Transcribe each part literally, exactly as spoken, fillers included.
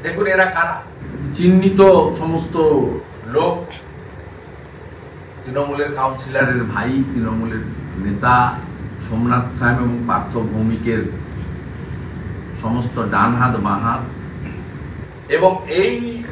দেখুন এরা কারা, চিহ্নিত সমস্ত লোক, তৃণমূলের কাউন্সিলরের ভাই, তৃণমূলের নেতা সোমনাথ সাহেব এবং পার্থ ভৌমিকের সমস্ত ডান হাত বাঁ হাত, এবং এই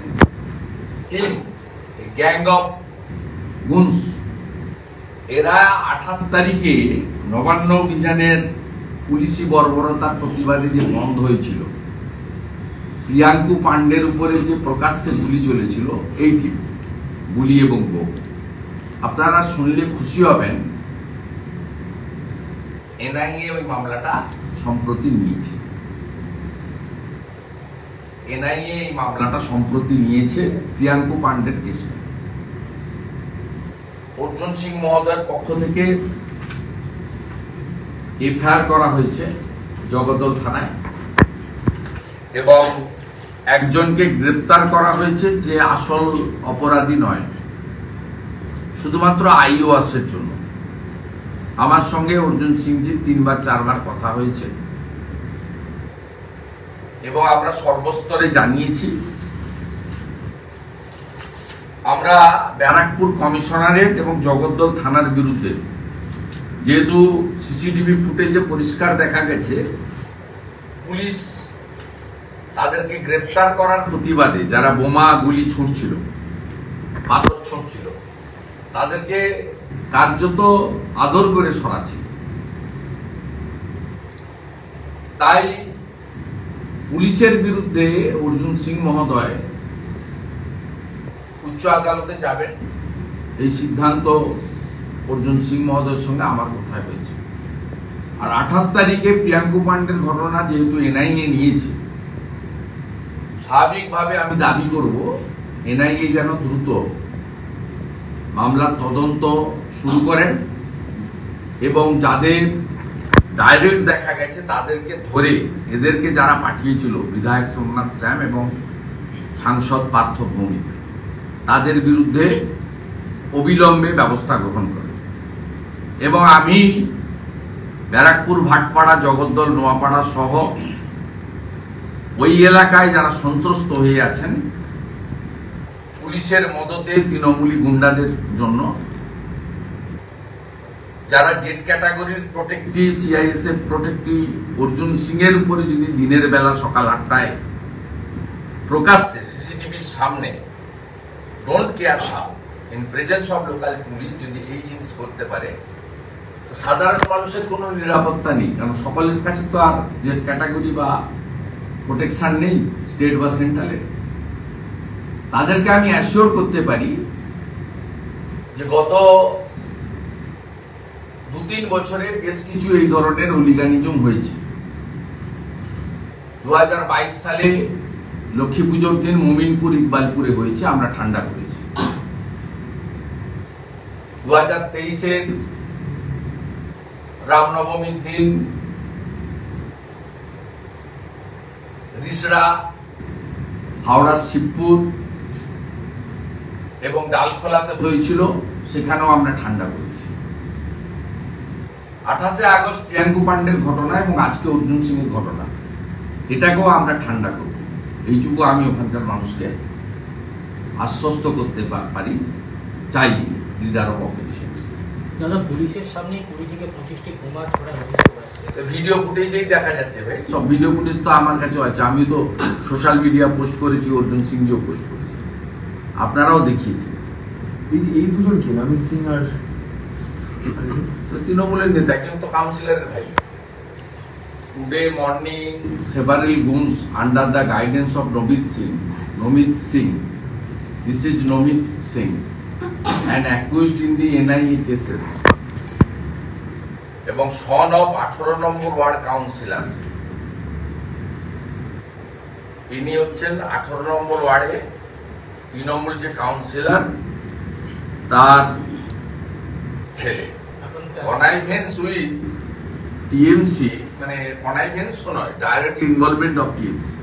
গ্যাং অফ গুনস এরা আঠাশ তারিখে নবান্ন অভিযানের পুলিশি বর্বরতার প্রতিবাদে যে বন্ধ হয়েছিল, প্রিয়াঙ্কু পান্ডের উপরে যে প্রকাশ্যে গুলি চলেছিল, এই টিম গুলি এবং বোম, আপনারা শুনলে খুশি হবেন, এনআইএ ওই মামলাটা সম্প্রতি নিয়েছে। এনআইএ এই মামলাটা সম্প্রতি নিয়েছে প্রিয়াঙ্কু পান্ডের কেসে। অর্জুন সিং মহোদয়ের পক্ষ থেকে এফআইআর করা হয়েছে জগদ্দল থানায়, এবং একজনকে গ্রেপ্তার করা হয়েছে যে আসল অপরাধী নয়, শুধুমাত্র আইওয়াসের জন্য। আমার সঙ্গে অর্জুন সিংজি তিনবার চারবার কথা হয়েছে এবং আমরা সর্বস্তরে জানিয়েছি। আমরা ব্যারাকপুর কমিশনারেট এবং জগদ্দল থানার বিরুদ্ধে, যেহেতু সিসিটিভি ফুটেজে পরিষ্কার দেখা গেছে পুলিশ তাদেরকে গ্রেপ্তার করার প্রতিবাদে যারা বোমা গুলি ছুঁড়ছিল, পাথর ছুঁড়ছিল, তাদেরকে কার্যত আদর করে সরাচ্ছিল। তাই পুলিশের বিরুদ্ধে অর্জুন সিং মহোদয় উচ্চ আদালতে যাবেন, এই সিদ্ধান্ত অর্জুন সিং মহোদয়ের সঙ্গে আমার কথায় হয়েছে। আর আঠাশ তারিখে প্রিয়াঙ্কু পান্ডের ঘটনা যেহেতু এনআইএ নিয়েছে, স্বাভাবিকভাবে আমি দাবি করব এনআইএ যেন দ্রুত মামলার তদন্ত শুরু করেন এবং যাদের ডাইরেক্ট দেখা গেছে তাদেরকে ধরে, এদেরকে যারা পাঠিয়েছিল বিধায়ক সোমনাথ শ্যাম এবং সাংসদ পার্থ ভৌমিক, তাদের বিরুদ্ধে অবিলম্বে ব্যবস্থা গ্রহণ করে। এবং আমি ব্যারাকপুর, ভাটপাড়া, জগদ্দল, নোয়াপাড়া সহ ওই এলাকায় যারা সন্ত্রস্ত হয়ে আছেন পুলিশের মদতে তৃণমূলী গুন্ডাদের জন্য, যারা জেড ক্যাটাগরির protectee, CISF protectee Arjun Singh এর উপরে যদি দিনের বেলা সকাল আটটায় প্রকাশ্যে সিসিটিভির সামনে don't care how in presence of local police যদি এই জিনিস করতে পারে, সাধারণ মানুষের কোনো নিরাপত্তা নেই। কারণ সকলের কাছে তো আর জেড ক্যাটাগরি বা প্রোটেকশন নেই স্টেট বা সেন্ট্রালের। তাদেরকে আমি অ্যাসিওর করতে পারি যে গত দু তিন বছরে বেশ কিছু এই ধরনের হুলিগানিজম হয়েছে। দু হাজার বাইশ সালে লক্ষ্মী পুজোর দিন মোমিনপুর, ইকবালপুরে হয়েছে, আমরা ঠান্ডা করেছি। দু হাজার তেইশের রামনবমীর দিন রিসড়া, হাওড়ার শিবপুর এবং ডালখোলাতে হয়েছিল, সেখানেও আমরা ঠান্ডা করেছি। আঠাশে আগস্ট প্রিয়াঙ্কু পান্ডের ঘটনা এবং আজকে অর্জুন সিং এর ঘটনা, এটাকেও আমরা ঠান্ডা করব, এইটুকু আমি ওখানকার মানুষকে আশ্বস্ত করতে পারি, চাই লিডার অফ অপোজিশন। দাদা, পুলিশের সামনে কুড়ি থেকে পঁচিশটি বোমা ছোড়া হয়েছে, ভিডিও ফুটেজেই দেখা যাচ্ছে ভাই, সব ভিডিও ফুটেজ তো আমার কাছেও আছে, আমি তো সোশ্যাল মিডিয়া পোস্ট করেছি, অর্জুন সিং জিও পোস্ট করেছি, আপনারাও দেখিয়েছেন। এই দুজন কি, অমিত সিং আর তৃণমূলের নেতা, একজন তো কাউন্সিলরের ভাই। Today morning several goons under the guidance of Nomit Singh, Nomit Singh, this is Nomit Singh, and accused in the N I A cases, এবং সন অফ আঠারো নম্বর ওয়ার্ড কাউন্সিলর, ইনি হচ্ছেন আঠারো নম্বর ওয়ার্ডে তৃণমূল যে কাউন্সিলর তার ছেলে। কনাইভেন্স উইথ টিএমসি, মানে কনাইভেন্স নয়, direct involvement of TMC.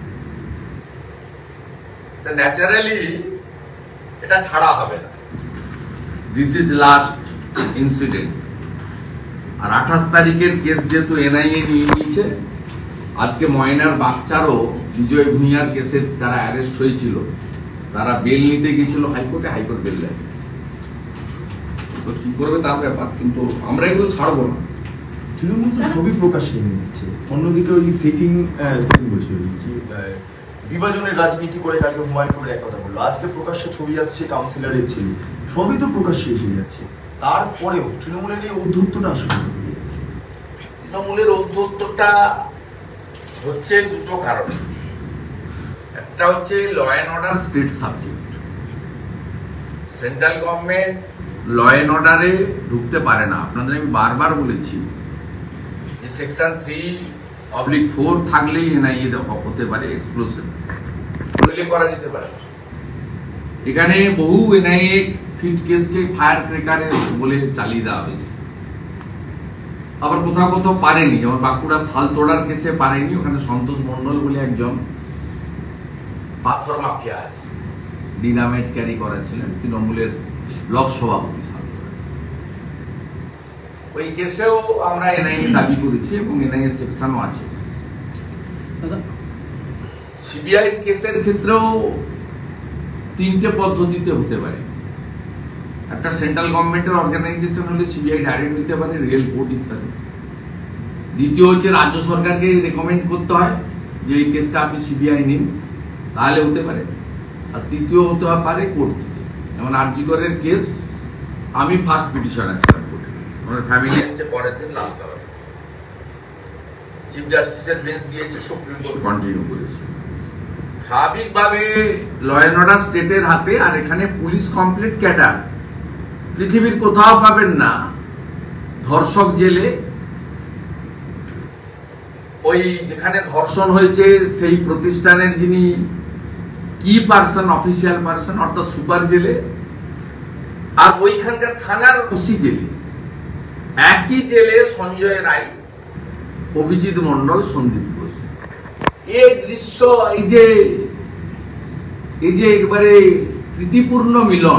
Naturally এটা ছাড়া হবে না, দিস ইজ লাস্ট ইনসিডেন্ট। আর আঠাশ তারিখের কেস যেহেতু এনআইএ নিয়ে নিয়েছে, আজকে ময়নার বাচ্চারও বিজয় ভূঁইয়ার কেসে যারা অ্যারেস্ট হয়েছিল তারা বেল নিতে গেছিল হাইকোর্টে, হাইকোর্ট বেল দেয়। তো কি করবে তার ব্যাপার, কিন্তু আমরা এগুলো ছাড়বো না। তৃণমূল তো সবই প্রকাশ্যে এনে দিচ্ছে, অন্যদিকে ওই সেটিং সেটিং বলছে কি আহ, বিভাজনের রাজনীতি করে কালকে হুমায়ুন করে এক কথা বললো, আজকে প্রকাশ্যে ছবি আসছে কাউন্সিলরের ছেলে, সবই তো প্রকাশ্যে এসে যাচ্ছে। তারপরেও তৃণমূলের এই ঔদ্ধত্যটা আসলে কোথা থেকে? তৃণমূলের ঔদ্ধত্যটা হচ্ছে দুটো কারণে। একটা হচ্ছে law and order state subject. Central government law and অর্ডারে ঢুকতে পারে না। আপনাদের আমি বারবার বলেছি যে সেকশন থ্রি অবলিক ফোর থাকলেই এনআইএ হতে পারে, এক্সপ্লোসিভ নইলে করা যেতে পারে। এখানে বহু এনআইএ ফিট কেসকে ফায়ার ক্রেকারে বলে চালিয়ে দেওয়া হয়েছে। আবার কোথাও কোথাও পারেনি, যেমন বাঁকুড়া সালতোড়ার কেসে পারেনি, ওখানে সন্তোষ মন্ডল বলে একজন পাথর মাফিয়া আছে, ডিনামাইট ক্যারি করেছিলেন, তৃণমূলের ব্লক সভাপতি সালতোড়া। ওই কেসেও আমরা এনআইএ দাবি করেছি এবং এনআইএ সেকশনও আছে। সিবিআই কেসের ক্ষেত্রেও তিনটে পদ্ধতিতে হতে পারে। একটা সেন্ট্রাল গভর্নমেন্টের অর্গানাইজেশন হলে সিবিআই ডাইরেক্ট নিতে পারে, রেল কোর্ট ইত্যাদি। দ্বিতীয় হচ্ছে রাজ্য সরকারকে রেকমেন্ড করতে হয় যে এই কেসটা আপনি সিবিআই নিন, তাহলে হতে পারে। আর তৃতীয় হতে পারে কোর্ট থেকে। যেমন আরজি করের কেস আমি ফার্স্ট পিটিশন আছিলাম কোর্টে, আমার ফ্যামিলি এসছে পরের দিন, লাস্ট আওয়ার চিফ জাস্টিসের বেঞ্চ দিয়েছে, সুপ্রিম কোর্ট কন্টিনিউ করেছে। স্বাভাবিকভাবে ল অ্যান্ড অর্ডার স্টেটের হাতে, আর এখানে পুলিশ কমপ্লিট ক্যাডার। পৃথিবীর কোথাও পাবেন না ধর্ষক জেলে ওই যেখানে ধর্ষণ হয়েছে সেই প্রতিষ্ঠানের যিনি কি পার্সন, অফিসিয়াল পার্সন অর্থাৎ সুপার জেলে, আর ওইখানকার থানার ওসি জেলে। একই জেলে সঞ্জয় রায়, অভিজিৎ মন্ডল, সন্দীপ ঘোষ। এই দৃশ্য, এই যে এই যে একবারে প্রীতিপূর্ণ মিলন,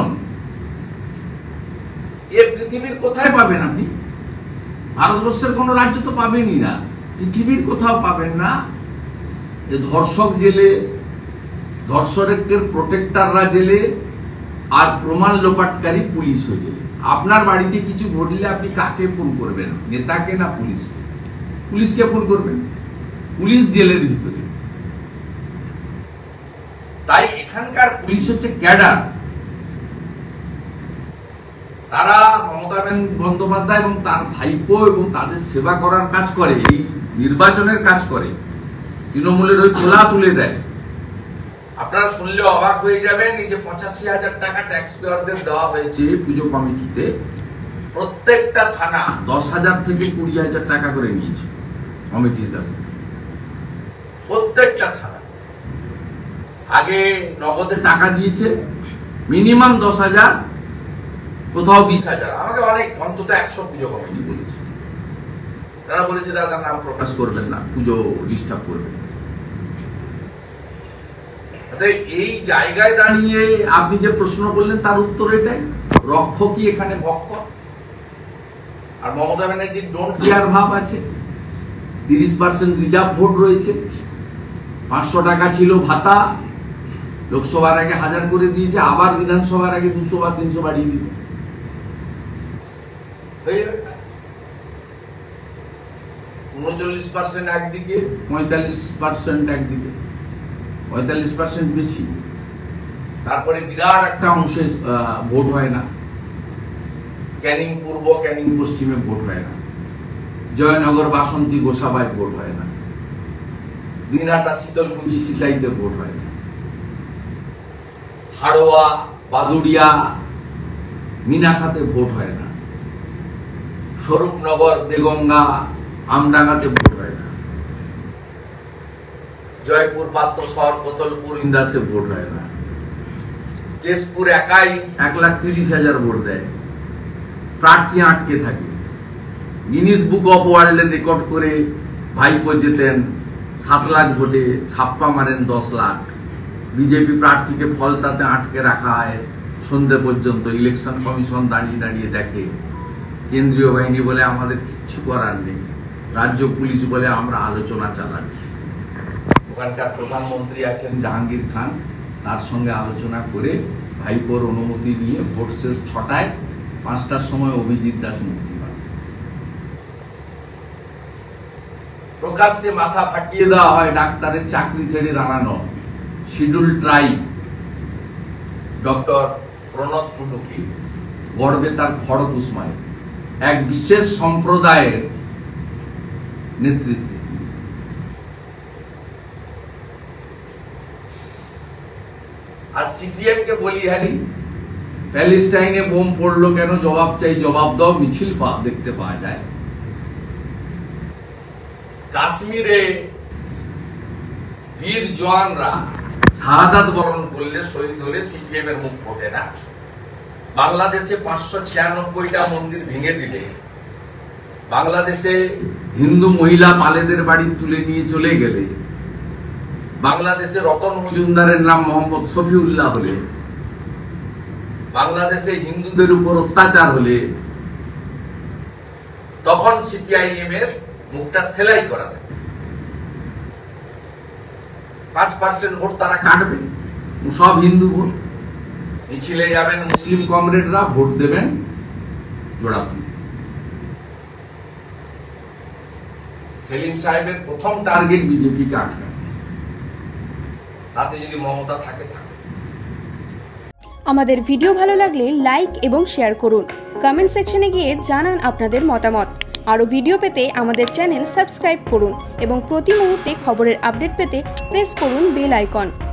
এ পৃথিবীর কোথায় পাবেন আপনি? ভারতবর্ষের কোন রাজ্য তো পাবেনই না, পৃথিবীর কোথাও পাবেন না। ধর্ষক জেলে, ধর্ষকের প্রোটেক্টররা জেলে, আর প্রমাণ লোপাটকারী পুলিশ জেলে। আপনার বাড়িতে কিছু ঘটলে আপনি কাকে ফোন করবেন? নেতাকে না পুলিশকে? পুলিশকে ফোন করবেন, পুলিশ জেলের ভিতরে। তাই এখানকার পুলিশ হচ্ছে ক্যাডার। তারা মমতা বন্দ্যোপাধ্যায় এবং তার ভাইপো এবং তাদের সেবা করার কাজ করে, এই নির্বাচনের কাজ করে, তৃণমূলের ওই তোলা তুলে দেয়। আপনারা শুনলে অবাক হয়ে যাবেন, এই যে পঁচাশি হাজার টাকা ট্যাক্স পেয়ারদের দেওয়া হয়েছে পুজো কমিটিতে, প্রত্যেকটা থানা দশ হাজার থেকে কুড়ি হাজার টাকা করে নিয়েছে কমিটির কাছ থেকে, প্রত্যেকটা থানা। আগে নগদে টাকা দিয়েছে মিনিমাম দশ হাজার, কোথাও বিশ হাজার। আমাকে অনেক, অন্তত একশো পুজো কমিটি বলেছে। তারা বলেছে দাদা নাম প্রকাশ করবেন না, পুজো ডিস্টার্ব করবেন। এই জায়গায় দাঁড়িয়ে আপনি যে প্রশ্ন করলেন তার উত্তর এটাই, রক্ষকই এখানে ভক্ষক। আর মমতা ব্যানার্জির ডোন্ট কেয়ার ভাব আছে। তিরিশ পার্সেন্ট রিজার্ভ ভোট রয়েছে, পাঁচশো টাকা ছিল ভাতা, লোকসভার আগে হাজার করে দিয়েছে, আবার বিধানসভার আগে দুশো বা তিনশো বাড়িয়ে দিবে। উনচল্লিশ পার্সেন্ট একদিকে, পঁয়তাল্লিশ পার্সেন্ট একদিকে, পঁয়তাল্লিশ পার্সেন্ট বেশি। তারপরে বিরাট একটা অংশে ভোট হয় না, ক্যানিং পূর্ব, ক্যানিং পশ্চিমে ভোট হয় না, জয়নগর, বাসন্তী, গোসাবায় ভোট হয় না, দিনহাটা, শীতলকুচি, সিতাইতে ভোট হয় না, হাড়োয়া, বাদুড়িয়া, মিনাখাতে ভোট হয় না, স্বরূপনগর, দেগঙ্গা, আমডাঙ্গাতে ভোট হয় না, জয়পুর, পাত্রশহর, কোতলপুর, ইন্দাসে ভোট হয় না, কেশপুর একাই এক লাখ তিরিশ হাজার ভোট দেয়, প্রার্থী আটকে থাকে। গিনিস বুক অফ ওয়ার্ল্ডে রেকর্ড করে ভাইপো যেতেন সাত লাখ ভোটে, ছাপ্পা মারেন দশ লাখ। বিজেপি প্রার্থীকে ফলতাতে আটকে রাখা হয় সন্ধ্যে পর্যন্ত, ইলেকশন কমিশন দাঁড়িয়ে দাঁড়িয়ে দেখে, কেন্দ্রীয় বাহিনী বলে আমাদের কিচ্ছু করার নেই। রাজ্য পুলিশ বলে আমরা আলোচনা চালাচ্ছি। ওখানকার প্রধানমন্ত্রী আছেন জাহাঙ্গীর খান, তার সঙ্গে আলোচনা করে ভাইপোর অনুমতি নিয়ে ভোট শেষ ছটায়, পাঁচটার সময় অভিজিৎ দাস মুক্তি পান। প্রকাশ্যে মাথা ফাটিয়ে দেওয়া হয় ডাক্তারের চাকরি ছেড়ে দাঁড়ানো শিডিউল ট্রাইব ডক্টর প্রণব টুডুকে, গর্বে তার খড়কুসমায়, এক বিশেষ সম্প্রদায়ের নেতৃত্বে। আর সিপিএম কে বলি হারি, প্যালেস্টাইনে বোম পড়লো কেন, জবাব চাই, জবাব দাও, মিছিল দেখতে পাওয়া যায়। কাশ্মীরে বীর জওয়ানরা শাহাদাত বরণ করলে, শহীদ হলে সিপিএম এর মুখ ফোটে না। বাংলাদেশে পাঁচশো ছিয়ানব্বইটা মন্দির ভেঙে দিলে, বাংলাদেশে হিন্দু মহিলা পালেদের বাড়ি তুলে নিয়ে চলে গেলে, বাংলাদেশে রতন মজুমদারের নাম মোহাম্মদ শফিউল্লাহ হলে, বাংলাদেশে হিন্দুদের উপর অত্যাচার হলে, তখন সিপিআইএম এর মুখটা সেলাই করা থাকে। পাঁচ পার্সেন্ট ভোট তারা কাটবে, সব হিন্দু ভোট। মিছিলে যাবেন মুসলিম কমরেডরা, ভোট দেবেন জোড়াফুল। সেলিম সাহেবের প্রথম টার্গেট বিজেপিকে আটকানো, তাতে যদি মমতা থাকে থাকে। আমাদের ভিডিও ভালো লাগলে লাইক এবং শেয়ার করুন, কমেন্ট সেকশনে গিয়ে জানান আপনাদের মতামত। আরও ভিডিও পেতে আমাদের চ্যানেল সাবস্ক্রাইব করুন এবং প্রতি মুহূর্তে খবরের আপডেট পেতে প্রেস করুন বেল আইকন।